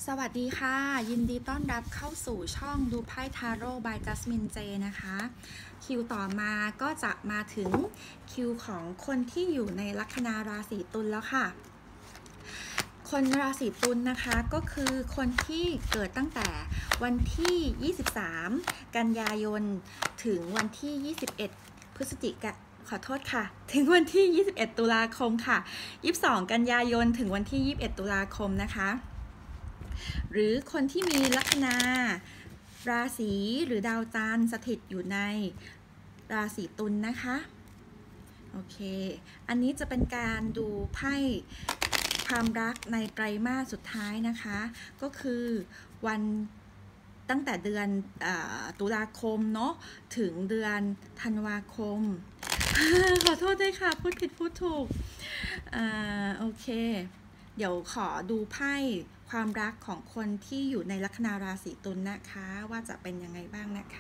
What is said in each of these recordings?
สวัสดีค่ะยินดีต้อนรับเข้าสู่ช่องดูไพ่ทาโร่ by Jasmine J นะคะคิวต่อมาก็จะมาถึงคิวของคนที่อยู่ในลัคนาราศีตุลแล้วค่ะคนราศีตุลนะคะก็คือคนที่เกิดตั้งแต่วันที่23กันยายนถึงวันที่21พฤศจิกายนขอโทษค่ะถึงวันที่21ตุลาคมค่ะ22กันยายนถึงวันที่21ตุลาคมนะคะหรือคนที่มีลัคนาราศีหรือดาวจันทร์สถิตอยู่ในราศีตุลนะคะโอเคอันนี้จะเป็นการดูไพ่ความรักในไตรมาสสุดท้ายนะคะก็คือวันตั้งแต่เดือนตุลาคมเนาะถึงเดือนธันวาคม ขอโทษด้วยค่ะพูดผิดพูดถูกโอเคเดี๋ยวขอดูไพ่ความรักของคนที่อยู่ในลัคนาราศีตุลนะคะว่าจะเป็นยังไงบ้างนะคะ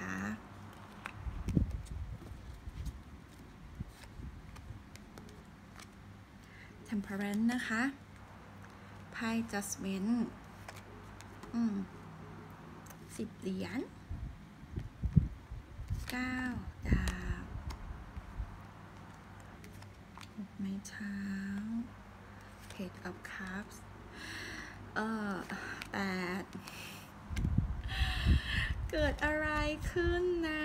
Temperance นะคะไพ่ Judgment 10 เหรียญ9 ดาบ6 ไม้เท้า Page of Cups 8เกิดอะไรขึ้นนะ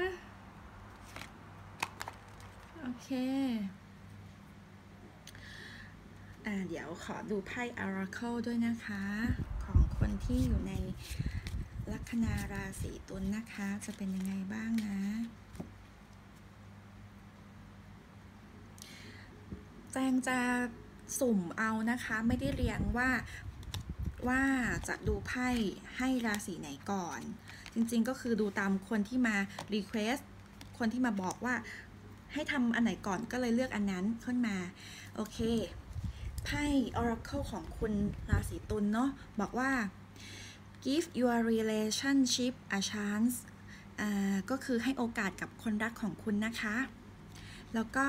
โอเคเดี๋ยวขอดูไพ่ Oracle ด้วยนะคะของคนที่อยู่ในลัคนาราศีตุลนะคะจะเป็นยังไงบ้างนะแจงจะสุ่มเอานะคะไม่ได้เรียงว่าจะดูไพ่ให้ราศีไหนก่อนจริงๆก็คือดูตามคนที่มา request คนที่มาบอกว่าให้ทำอันไหนก่อนก็เลยเลือกอันนั้นขึ้นมาโอเคไพ่ Oracle ของคุณราศีตุลเนาะบอกว่า give your relationship a chance ก็คือให้โอกาสกับคนรักของคุณนะคะแล้วก็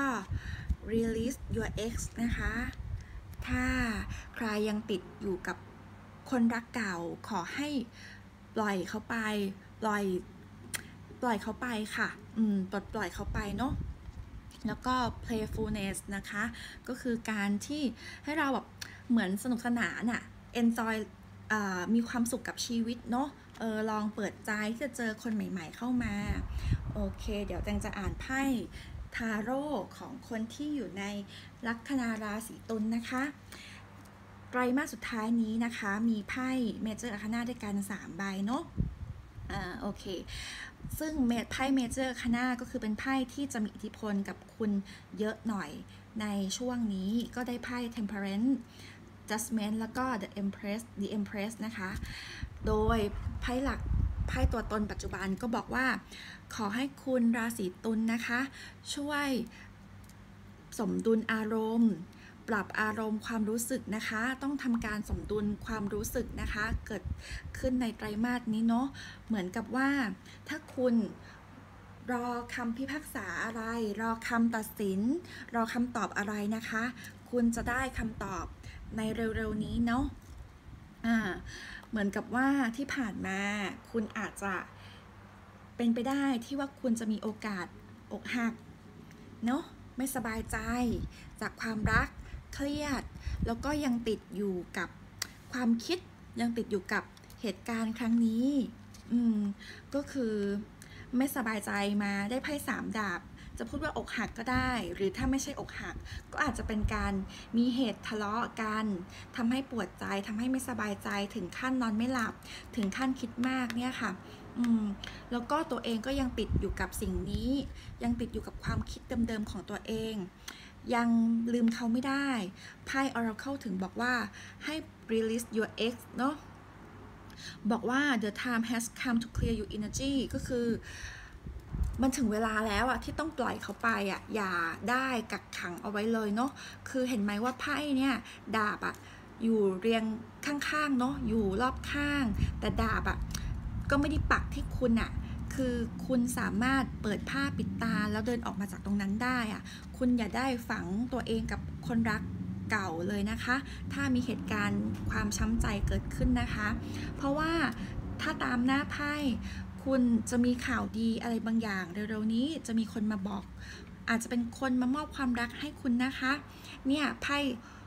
release your ex นะคะถ้าใครยังติดอยู่กับคนรักเก่าขอให้ปล่อยเขาไปปล่อยเขาไปค่ะปลดปล่อยเขาไปเนาะแล้วก็ playfulness นะคะก็คือการที่ให้เราแบบเหมือนสนุกสนานอะ enjoy มีความสุขกับชีวิตเนาะลองเปิดใจที่จะเจอคนใหม่ๆเข้ามาโอเคเดี๋ยวแจงจะอ่านไพ่ทาโร่ของคนที่อยู่ในลัคนาราศีตุลนะคะไตรมาสสุดท้ายนี้นะคะมีไพ่เมเจอร์อาร์คานาด้วยกัน3 ใบเนาะโอเคซึ่งไพ่เมเจอร์อาร์คานาก็คือเป็นไพ่ที่จะมีอิทธิพลกับคุณเยอะหน่อยในช่วงนี้ก็ได้ไพ่ Temperance Judgment แล้วก็ The Empress นะคะโดยไพ่หลักไพ่ตัวตนปัจจุบันก็บอกว่าขอให้คุณราศีตุลนะคะช่วยสมดุลอารมณ์ปรับอารมณ์ความรู้สึกนะคะต้องทำการสมดุลความรู้สึกนะคะเกิดขึ้นในไตรมาสนี้เนาะเหมือนกับว่าถ้าคุณรอคำพิพากษาอะไรรอคำตัดสินรอคำตอบอะไรนะคะคุณจะได้คำตอบในเร็วๆนี้เนาะเหมือนกับว่าที่ผ่านมาคุณอาจจะเป็นไปได้ที่ว่าคุณจะมีโอกาสอกหักเนาะไม่สบายใจจากความรักเครียดแล้วก็ยังติดอยู่กับความคิดยังติดอยู่กับเหตุการณ์ครั้งนี้ก็คือไม่สบายใจมาได้ไพ่3 ดาบจะพูดว่าอกหักก็ได้หรือถ้าไม่ใช่อกหักก็อาจจะเป็นการมีเหตุทะเลาะกันทำให้ปวดใจทำให้ไม่สบายใจถึงขั้นนอนไม่หลับถึงขั้นคิดมากเนี่ยค่ะแล้วก็ตัวเองก็ยังติดอยู่กับสิ่งนี้ยังติดอยู่กับความคิดเดิมๆของตัวเองยังลืมเขาไม่ได้ไพ่ Oracle ถึงบอกว่าให้ release your ex เนาะบอกว่า the time has come to clear your energy ก็คือมันถึงเวลาแล้วอะที่ต้องปล่อยเขาไปอะอย่าได้กักขังเอาไว้เลยเนาะคือเห็นไหมว่าไพ่เนี่ยดาบอะอยู่เรียงข้างๆเนาะอยู่รอบข้างแต่ดาบอะก็ไม่ได้ปักที่คุณอะคือคุณสามารถเปิดผ้าปิดตาแล้วเดินออกมาจากตรงนั้นได้อะคุณอย่าได้ฝังตัวเองกับคนรักเก่าเลยนะคะถ้ามีเหตุการณ์ความช้ำใจเกิดขึ้นนะคะเพราะว่าถ้าตามหน้าไพ่คุณจะมีข่าวดีอะไรบางอย่างเร็วๆนี้จะมีคนมาบอกอาจจะเป็นคนมามอบความรักให้คุณนะคะเนี่ยไพ่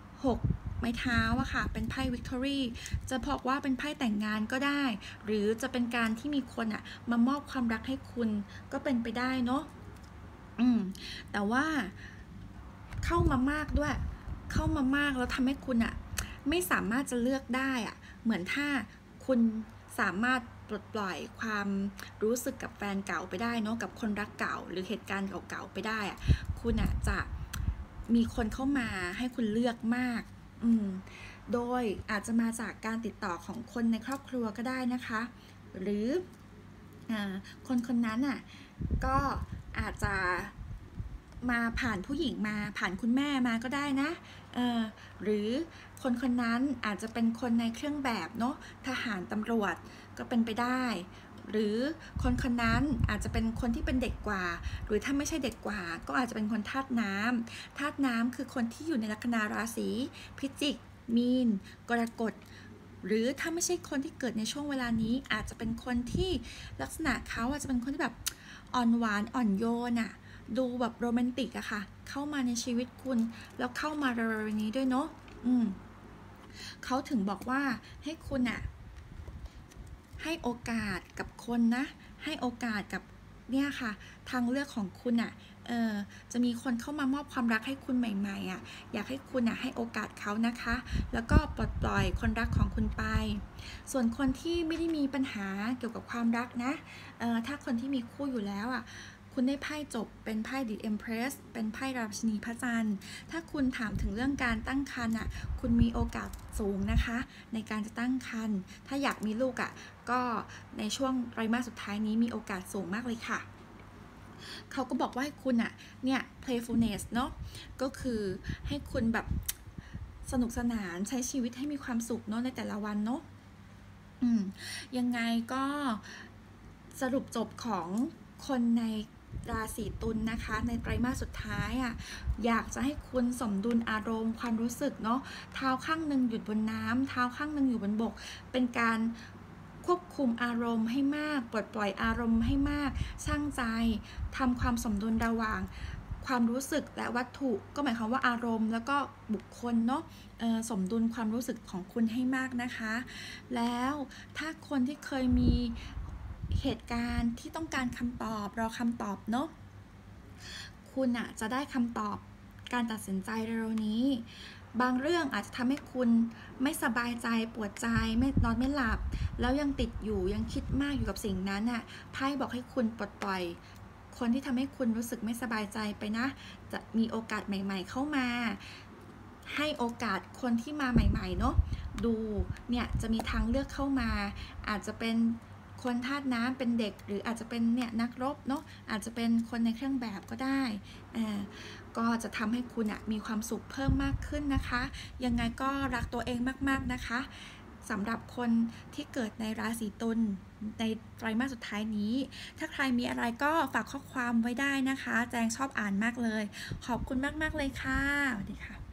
6 ไม้เท้าอะค่ะเป็นไพ่วิกตอรี่จะบอกว่าเป็นไพ่แต่งงานก็ได้หรือจะเป็นการที่มีคนอะมามอบความรักให้คุณก็เป็นไปได้เนาะแต่ว่าเข้ามามากด้วยเข้ามามากแล้วทำให้คุณอะไม่สามารถจะเลือกได้อะเหมือนถ้าคุณสามารถปลดปล่อยความรู้สึกกับแฟนเก่าไปได้เนาะกับคนรักเก่าหรือเหตุการณ์เก่าๆไปได้อะคุณอะจะมีคนเข้ามาให้คุณเลือกมากโดยอาจจะมาจากการติดต่อของคนในครอบครัวก็ได้นะคะหรือคนนั้นอ่ะก็อาจจะมาผ่านผู้หญิงมาผ่านคุณแม่มาก็ได้นะหรือคนนั้นอาจจะเป็นคนในเครื่องแบบเนาะทหารตำรวจก็เป็นไปได้หรือคนนั้นอาจจะเป็นคนที่เป็นเด็กกว่าหรือถ้าไม่ใช่เด็กกว่าก็อาจจะเป็นคนธาตุน้ำคือคนที่อยู่ในลัคนาราศีพิจิกมีนกรกฎหรือถ้าไม่ใช่คนที่เกิดในช่วงเวลานี้อาจจะเป็นคนที่ลักษณะเขาอาจจะเป็นคนที่แบบอ่อนหวานอ่อนโยนอะดูแบบโรแมนติกอะค่ะเข้ามาในชีวิตคุณแล้วเข้ามาเร็วๆนี้ด้วยเนาะเขาถึงบอกว่าให้คุณอะให้โอกาสกับคนนะให้โอกาสกับเนี่ยค่ะทางเลือกของคุณอะจะมีคนเข้ามามอบความรักให้คุณใหม่ๆอ่ะอยากให้คุณอ่ะให้โอกาสเขานะคะแล้วก็ปลดปล่อยคนรักของคุณไปส่วนคนที่ไม่ได้มีปัญหาเกี่ยวกับความรักนะถ้าคนที่มีคู่อยู่แล้วอ่ะคุณได้ไพ่จบเป็นไพ่ The Empress เป็นไพ่ราชินีพระจันทร์ถ้าคุณถามถึงเรื่องการตั้งครรภ์อ่ะคุณมีโอกาสสูงนะคะในการจะตั้งครรภ์ถ้าอยากมีลูกอ่ะก็ในช่วงไตรมาสสุดท้ายนี้มีโอกาสสูงมากเลยค่ะเขาก็บอกว่าให้คุณอะเนี่ย playfulness เนาะก็คือให้คุณแบบสนุกสนานใช้ชีวิตให้มีความสุขเนาะในแต่ละวันเนาะยังไงก็สรุปจบของคนในราศีตุลนะคะในไตรมาสสุดท้ายอ่ะอยากจะให้คุณสมดุลอารมณ์ความรู้สึกเนาะเท้าข้างหนึ่งหยุดบนน้ำเท้าข้างหนึ่งอยู่บนบกเป็นการควบคุมอารมณ์ให้มากปลดปล่อยอารมณ์ให้มากช่างใจทำความสมดุลระหว่างความรู้สึกและวัตถุก็หมายความว่าอารมณ์แล้วก็บุคคลเนาะสมดุลความรู้สึกของคุณให้มากนะคะแล้วถ้าคนที่เคยมีเหตุการณ์ที่ต้องการคำตอบรอคำตอบเนาะคุณอะจะได้คำตอบการตัดสินใจเร็วนี้บางเรื่องอาจจะทำให้คุณไม่สบายใจปวดใจไม่นอนไม่หลับแล้วยังติดอยู่ยังคิดมากอยู่กับสิ่งนั้นน่ะไพ่บอกให้คุณปลดปล่อยคนที่ทำให้คุณรู้สึกไม่สบายใจไปนะจะมีโอกาสใหม่ๆเข้ามาให้โอกาสคนที่มาใหม่ๆเนาะดูเนี่ยจะมีทางเลือกเข้ามาอาจจะเป็นคนธาตุน้ำเป็นเด็กหรืออาจจะเป็นเนี่ยนักรบเนาะอาจจะเป็นคนในเครื่องแบบก็ได้ก็จะทำให้คุณมีความสุขเพิ่มมากขึ้นนะคะยังไงก็รักตัวเองมากๆนะคะสำหรับคนที่เกิดในราศีตุลในไตรมาสสุดท้ายนี้ถ้าใครมีอะไรก็ฝากข้อความไว้ได้นะคะแจงชอบอ่านมากเลยขอบคุณมากๆเลยค่ะสวัสดีค่ะ